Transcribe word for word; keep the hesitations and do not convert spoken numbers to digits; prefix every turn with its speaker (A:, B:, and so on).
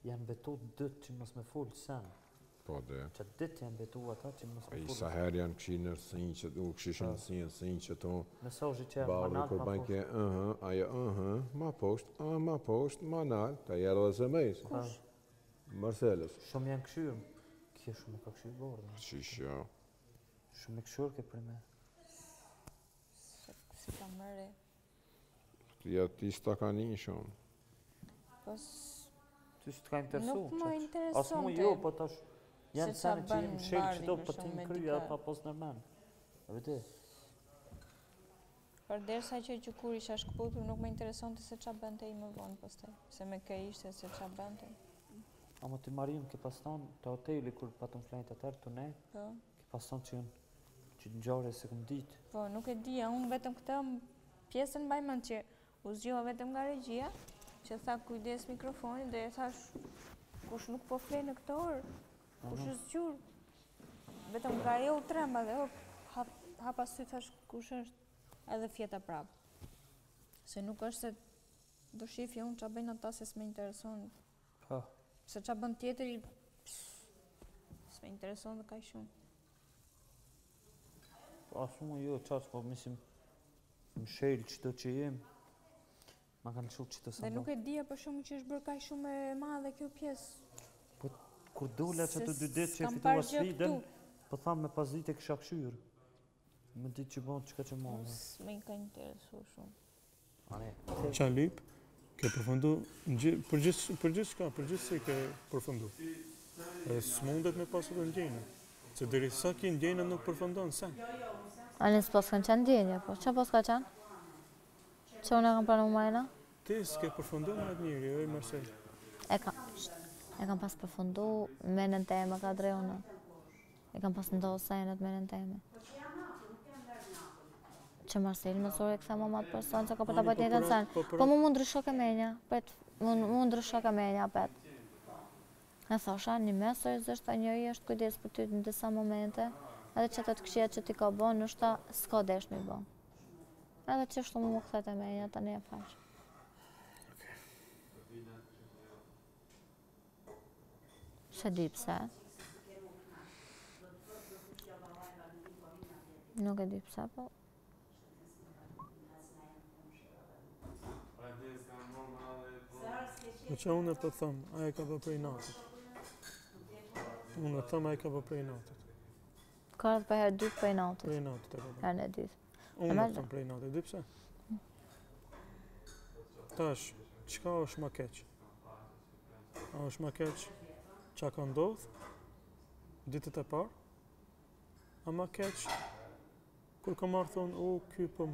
A: janë betu dytë që mos me full sen.
B: Po dhe.
A: Që dytë janë betu ata që mos me
B: I
A: full.
B: sa herë janë këshinë në sinjë që u këshishën në sinjë, sinjë që to.
A: Mesazhi që
B: Balli
A: manal
B: kur
A: pa
B: bajnë
A: poshtë.
B: ke, ëhë, ajo, ëhë, ma poshtë, a, ma poshtë, ma nalë, ta jerë dhe se mejsë.
A: Kush?
B: Marcelës.
A: Shumë janë këshyrë. Kjo shumë e ka këshyrë bordë.
B: Qish jo.
A: Shumë e këshyrë ke për me.
C: Si ka mëre.
B: Ja ti s'ta ka një shumë.
C: Po
A: Ty s'të ka interesu.
C: nuk më
A: qaç.
C: intereson
A: As mu
C: te.
A: jo, po tash janë
C: Se qa
A: sene që
C: bën
A: jem shelë
C: Bardhi
A: që do
C: për
A: po ti
C: shumë
A: më
C: me
A: kryja
C: dikë.
A: pa pos në men. A vete?
C: Për derisa që që kur isha shkëputur nuk më intereson të se qa bënte i më vonë postaj. Se me ke ishte se qa bënte.
A: Ama ti Marion ke paston të hoteli kur patëm flajnë të tërë të ne,
C: Po.
A: ke paston që jënë që të njare se këm ditë.
C: Po, nuk e dija, unë vetëm këtë pjesën bajmën që u zgjoha vetëm nga regjia, që tha kujdes mikrofonit dhe e thash kush nuk po fle në këtë orë, kush është zgjur. Vetëm nga ajo u tremba dhe hop, hap, hapa sy thash kush është edhe fjeta prapë. Se nuk është se do shifje unë qa bëjnë ata se s'me intereson.
A: Ha.
C: Se qa bën tjetëri, s'me intereson dhe kaj shumë.
A: Po asu mu jo qaç, po mislim më shelë qëto që jem. Ma kanë shumë qëto sa
C: Dhe
A: bo.
C: nuk e dija për shumë që është bërë kaj shumë e madhe kjo pjesë.
A: Po kur dula që
C: Se
A: të dy ditë që
C: s'kam
A: fitua
C: parë gjë
A: sfidën,
C: këtu.
A: po thamë me pas ditë e kësha këshyrë. Me ditë që bon qëka që mon.
C: S'me ka interesu shumë.
A: Ane,
D: Qa lip, ke përfundu, në gjith- për gjithë për gjithë shka, për gjithë si ke përfundu. E s'mundet me pasu të ndjenjë. Se deri sa ki ndjenjë nuk përfundon, sa?
E: Ani s'pos kanë qenë ndjenja, po që pos ka qenë? Që unë e kam pranu majna?
D: Ti s'ke përfundu me atë njëri, oj Marcel.
E: E kam, e kam pas përfundu menën teme ka drejona. E kam pas ndohë senet menën teme. Që Marcel mësore e këthe më matë person që ka për ta
D: Ani,
E: bëjt
D: po
E: njëtën
D: për
E: sen.
D: atë- po për
E: Po
D: atë-
E: mu mu ndrysho ke menja, pet, mu mu ndrysho ke menja, pet. E thosha, një mes seriozisht a njëri është kujdes për ty në disa momente, edhe që të të këshia që ti ka bon, nështë s'ka desh mi bon. Edhe që shtu mu mu këthet e menja, tani e faqë. Se di pse. Nuk e di pse, po.
D: Po që unë e po thëmë, a e ka po prej natët. Unë e thëmë, a e ka po prej natët.
E: Ka edhe për herë dytë për i natës,
D: Prej natët e ka po.
E: herën e dytë.
D: Unë e
E: me-
D: thëmë prej natët, di pse? Tash, qka është ma keq? A është ma keq qa ka ndodhë, ditët e parë, a ma keq kur ka marrë thonë, o, ky po